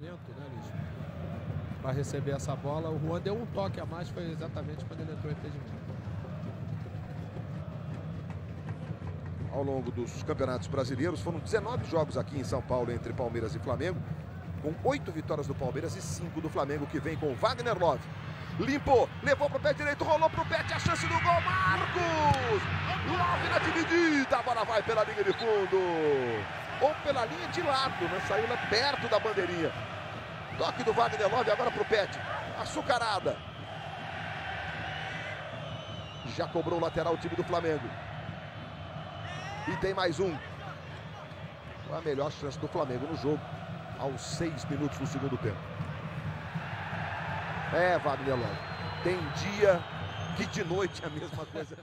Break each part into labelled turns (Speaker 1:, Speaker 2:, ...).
Speaker 1: Né, Luiz? Para receber essa bola, o Juan deu um toque a mais, foi exatamente quando ele entrou em impedimento.
Speaker 2: Ao longo dos campeonatos brasileiros, foram 19 jogos aqui em São Paulo entre Palmeiras e Flamengo, com 8 vitórias do Palmeiras e 5 do Flamengo, que vem com Wagner Love. Limpou, levou para o pé direito, rolou para o pé, a chance do gol, Marcos! Love na dividida, a bola vai pela linha de fundo, ou pela linha de lado, né? Saiu lá perto da bandeirinha. Toque do Wagner Love agora para o Pet, açucarada. Já cobrou o lateral o time do Flamengo. E tem mais um. Foi a melhor chance do Flamengo no jogo, aos 6 minutos do segundo tempo. É, Wagner Love. Tem dia que de noite é a mesma coisa.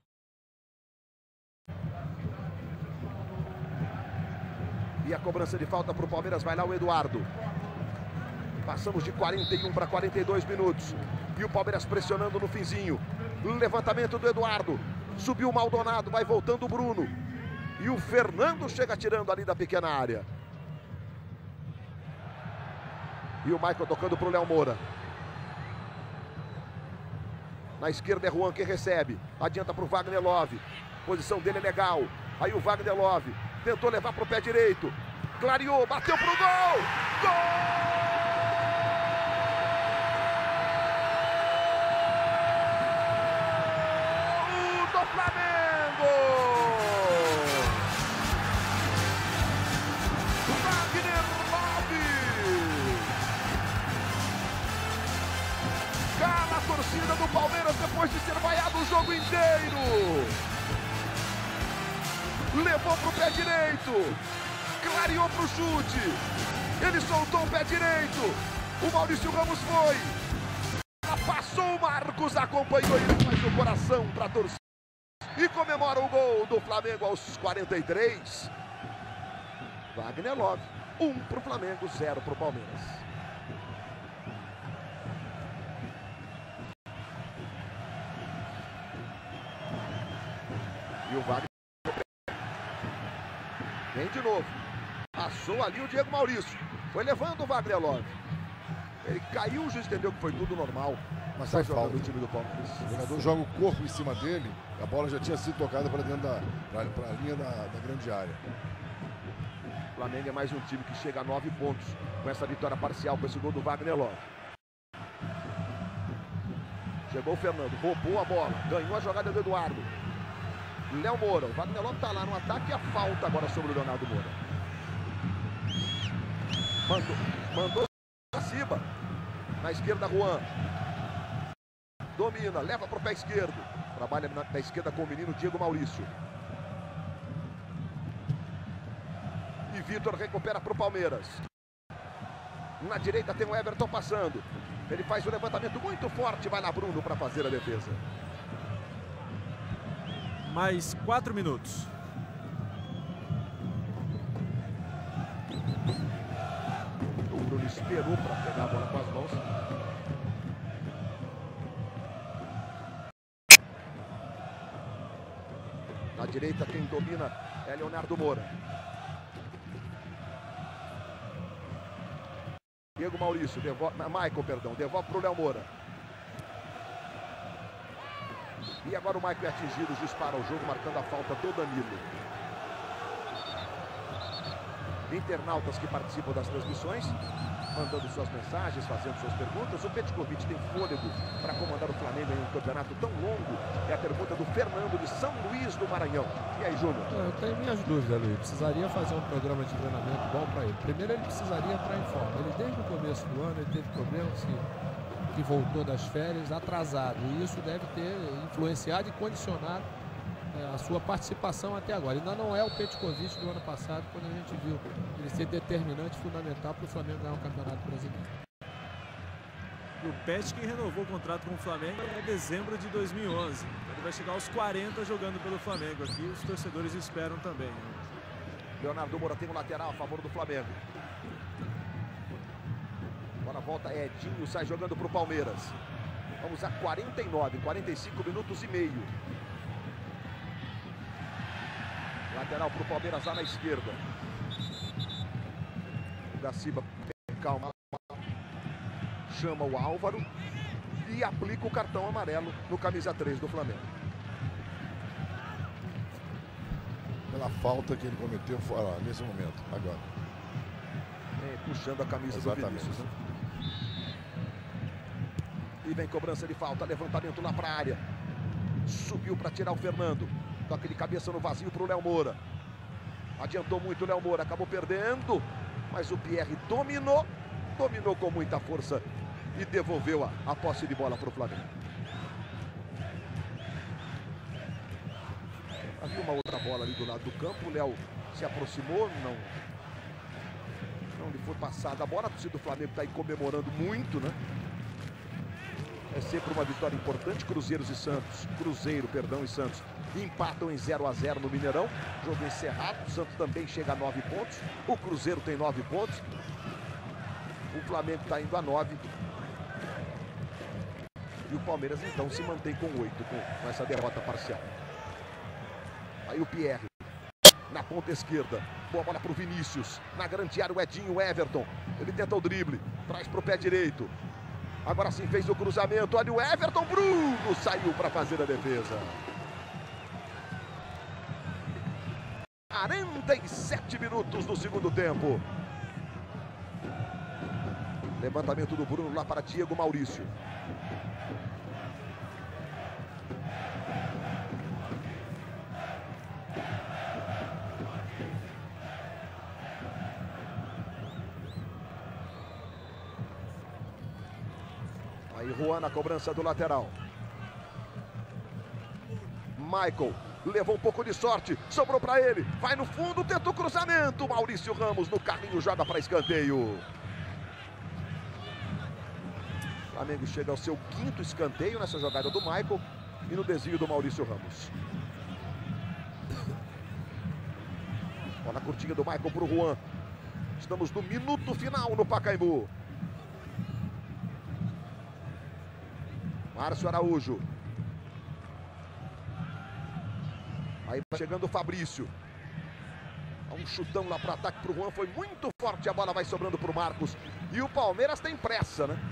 Speaker 2: E a cobrança de falta para o Palmeiras, vai lá o Eduardo. Passamos de 41 para 42 minutos. E o Palmeiras pressionando no finzinho. Levantamento do Eduardo. Subiu o Maldonado, vai voltando o Bruno. E o Fernando chega tirando ali da pequena área. E o Michael tocando para o Léo Moura. Na esquerda é Juan que recebe. Adianta para o Wagner Love. A posição dele é legal. Aí o Wagner Love tentou levar para o pé direito. Clareou, bateu para o gol! Gol! Torcida do Palmeiras depois de ser vaiado o jogo inteiro. Levou para o pé direito. Clareou para o chute. Ele soltou o pé direito. O Maurício Ramos foi. Passou o Marcos, acompanhou e faz o coração para a torcida. E comemora o gol do Flamengo aos 43. Wagner Love. 1 para o Flamengo, 0 para o Palmeiras. E o Wagner vem de novo. Passou ali o Diego Maurício. Foi levando o Wagner Love. Ele caiu, o juiz entendeu que foi tudo normal. Mas sai jogando o time do Palmeiras.
Speaker 3: O jogador joga o corpo em cima dele. A bola já tinha sido tocada para dentro para a linha da grande área.
Speaker 2: O Flamengo é mais um time que chega a 9 pontos com essa vitória parcial, com esse gol do Wagner Love. Chegou o Fernando, roubou a bola, ganhou a jogada do Eduardo. Léo Moura, o Wagner Love está lá no ataque e a falta agora sobre o Leonardo Moura. Mandou a Ciba. Na esquerda, Juan. Domina, leva para o pé esquerdo. Trabalha na esquerda com o menino Diego Maurício. E Vitor recupera para o Palmeiras. Na direita tem o Everton passando. Ele faz um levantamento muito forte. Vai lá Bruno para fazer a defesa.
Speaker 4: Mais 4 minutos.
Speaker 2: O Bruno esperou para pegar a bola com as mãos. Na direita quem domina é Leonardo Moura. Diego Maurício, Michael, devolve para o Léo Moura. E agora o Michael é atingido, o juiz para o jogo, marcando a falta do Danilo. Internautas que participam das transmissões, mandando suas mensagens, fazendo suas perguntas. O Petkovic tem fôlego para comandar o Flamengo em um campeonato tão longo? É a pergunta do Fernando de São Luís do Maranhão. E aí, Júnior?
Speaker 1: Eu tenho minhas dúvidas, Luiz. Precisaria fazer um programa de treinamento bom para ele. Primeiro, ele precisaria entrar em forma. Ele, desde o começo do ano, ele teve problemas que voltou das férias atrasado. E isso deve ter influenciado e condicionado a sua participação até agora. Ainda não é o Petkovic do ano passado, quando a gente viu ele ser determinante, fundamental para o Flamengo ganhar o Campeonato Brasileiro.
Speaker 4: E o Pet, que renovou o contrato com o Flamengo em dezembro de 2011. Ele vai chegar aos 40 jogando pelo Flamengo aqui. Os torcedores esperam também.
Speaker 2: Leonardo Moura tem um lateral a favor do Flamengo. Agora volta Edinho, sai jogando para o Palmeiras. Vamos a 45 minutos e meio. Lateral para o Palmeiras lá na esquerda. O Gaciba calma. Chama o Álvaro e aplica o cartão amarelo no camisa 3 do Flamengo.
Speaker 3: Pela falta que ele cometeu nesse momento, agora.
Speaker 2: Puxando a camisa do Vinícius. Né? E vem cobrança de falta, levantamento lá para a área. Subiu para tirar o Fernando. Com aquele cabeça no vazio para o Léo Moura. Adiantou muito o Léo Moura, acabou perdendo. Mas o Pierre dominou com muita força e devolveu a posse de bola para o Flamengo. Havia uma outra bola ali do lado do campo. O Léo se aproximou, não lhe foi passada a bola. A torcida do Flamengo está aí comemorando muito, né? É sempre uma vitória importante. Cruzeiro e Santos empatam em 0 a 0 no Mineirão. Jogo encerrado. O Santos também chega a 9 pontos. O Cruzeiro tem 9 pontos. O Flamengo está indo a 9. E o Palmeiras então se mantém com 8 com essa derrota parcial. Aí o Pierre na ponta esquerda. Boa bola para o Vinícius. Na grande área o Edinho, o Everton. Ele tenta o drible. Traz para o pé direito. Agora sim fez o cruzamento. Olha o Everton. Bruno saiu para fazer a defesa. 47 minutos do segundo tempo. Levantamento do Bruno lá para Diego Maurício. Aí Juan na cobrança do lateral. Michael levou um pouco de sorte, sobrou para ele, vai no fundo, tenta o cruzamento. Maurício Ramos no carrinho joga para escanteio. O Flamengo chega ao seu 5º escanteio nessa jogada do Michael e no desvio do Maurício Ramos. Bola curtinha do Michael para o Juan. Estamos no minuto final no Pacaembu. Márcio Araújo. Aí vai chegando o Fabrício. Um chutão lá para o ataque para o Juan. Foi muito forte. A bola vai sobrando para o Marcos. E o Palmeiras tem pressa, né?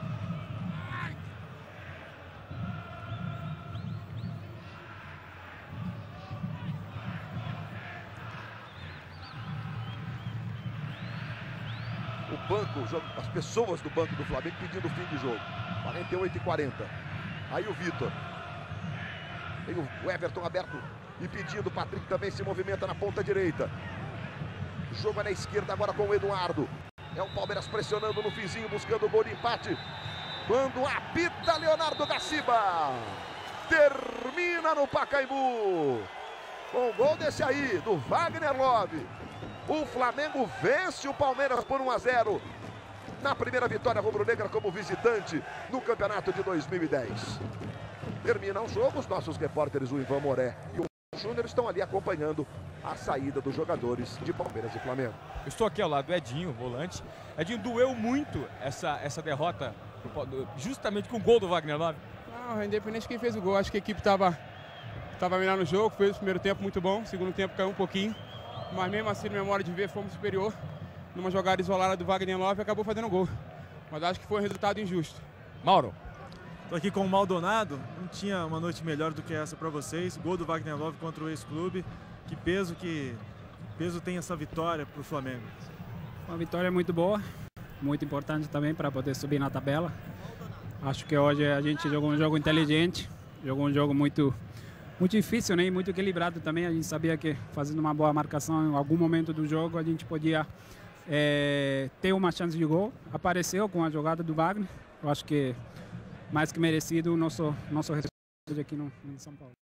Speaker 2: O banco, as pessoas do banco do Flamengo pedindo fim de jogo. 48:40. Aí o Vitor. Tem o Everton aberto e pedindo. O Patrick também se movimenta na ponta direita. O jogo é na esquerda agora com o Eduardo. É o Palmeiras pressionando no finzinho, buscando o gol de empate. Quando apita Leonardo Gaciba. Termina no Pacaembu. Com o gol desse aí, do Wagner Love. O Flamengo vence o Palmeiras por 1 a 0. Na primeira vitória rubro-negra como visitante no campeonato de 2010. Termina o jogo, os nossos repórteres, o Ivan Moré e o Júnior, estão ali acompanhando a saída dos jogadores de Palmeiras e Flamengo.
Speaker 5: Eu estou aqui ao lado do Edinho, volante. Edinho, doeu muito essa derrota, justamente com o gol do Wagner Love?
Speaker 6: Não, independente de quem fez o gol, acho que a equipe estava melhor no jogo, fez o primeiro tempo muito bom, o segundo tempo caiu um pouquinho, mas mesmo assim, na memória de ver, fomos superior. Numa jogada isolada do Wagner Love, acabou fazendo gol. Mas acho que foi um resultado injusto.
Speaker 5: Mauro.
Speaker 4: Estou aqui com o Maldonado. Não tinha uma noite melhor do que essa para vocês. Gol do Wagner Love contra o ex-clube. Que peso tem essa vitória para o Flamengo?
Speaker 7: Uma vitória muito boa, muito importante também para poder subir na tabela. Acho que hoje a gente jogou um jogo inteligente, jogou um jogo muito difícil, né? E muito equilibrado também. A gente sabia que fazendo uma boa marcação em algum momento do jogo a gente podia ter uma chance de gol. Apareceu com a jogada do Wagner. Eu acho que mais que merecido o nosso resultado aqui no São Paulo.